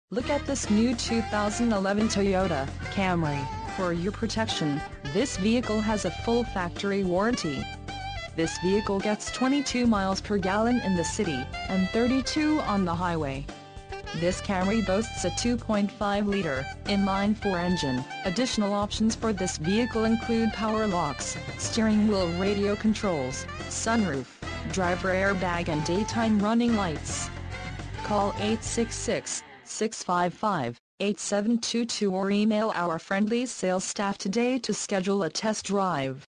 Look at this new 2011 Toyota Camry. For your protection, this vehicle has a full factory warranty. This vehicle gets 22 miles per gallon in the city, and 32 on the highway. This Camry boasts a 2.5-liter inline-4 engine. Additional options for this vehicle include power locks, steering wheel radio controls, sunroof, driver airbag and daytime running lights. Call 866-655-8722 or email our friendly sales staff today to schedule a test drive.